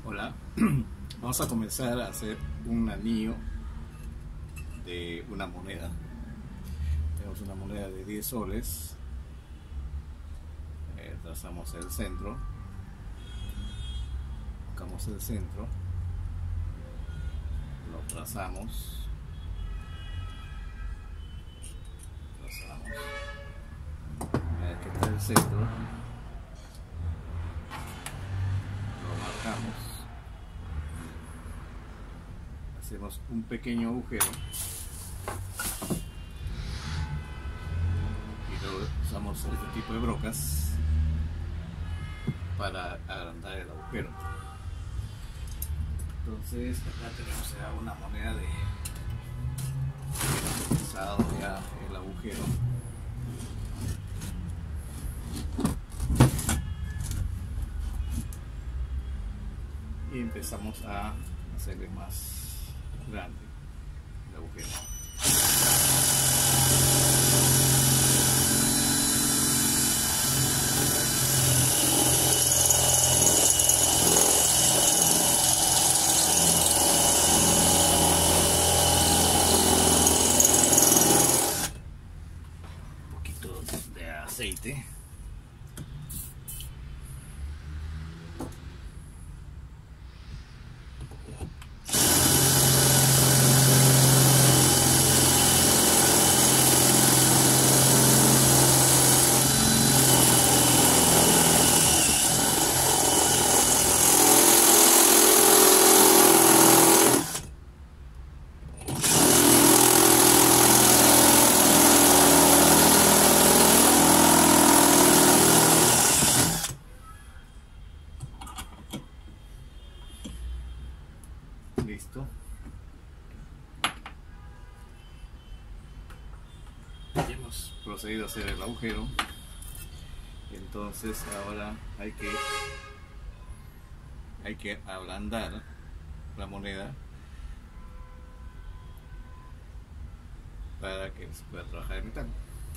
Hola, vamos a comenzar a hacer un anillo de una moneda. Tenemos una moneda de 10 soles, trazamos el centro, buscamos el centro, lo trazamos, aquí está el centro, lo marcamos. Hacemos un pequeño agujero y luego usamos este tipo de brocas para agrandar el agujero. Entonces acá tenemos ya una moneda de pesado ya el agujero. Y empezamos a hacerle más grande el agujero. Un poquito de aceite. Listo. Ya hemos procedido a hacer el agujero. Entonces ahora hay que ablandar la moneda para que se pueda trabajar el metal.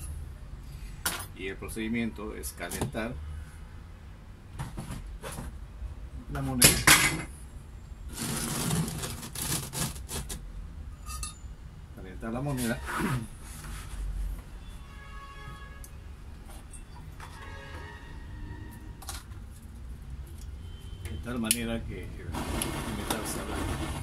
Y el procedimiento es calentar la moneda. Calentar la moneda. De tal manera que el metal se ablande.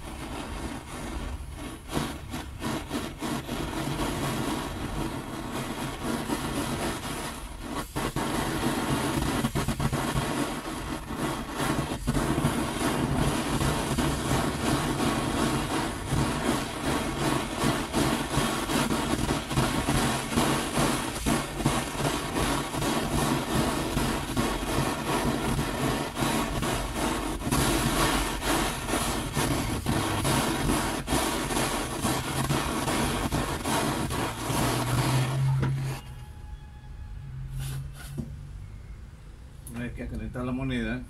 Una vez que ha calentado la moneda,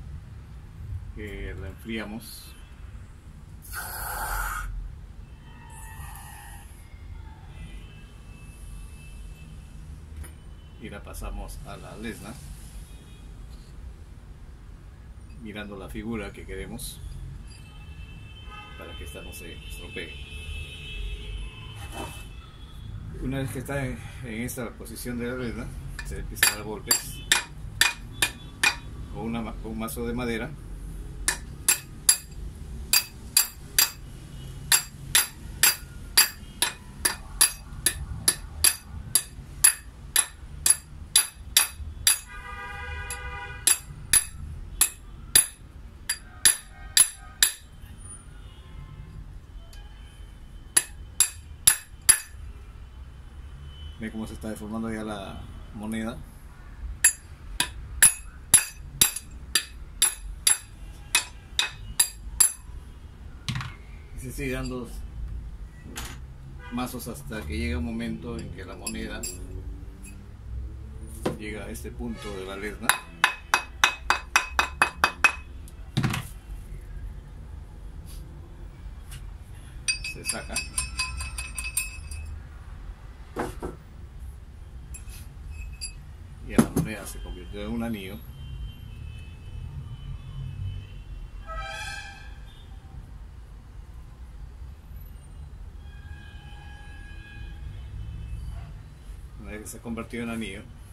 la enfriamos. Y la pasamos a la lesna, mirando la figura que queremos para que esta no se estropee. Una vez que está en esta posición de la lesna, se empieza a dar golpes con un mazo de madera. Ve cómo se está deformando ya la moneda. Y se sigue dando mazos hasta que llega un momento en que la moneda llega a este punto de la lesna. Se saca. Y la moneda se convirtió en un anillo manera que se ha convertido en anillo,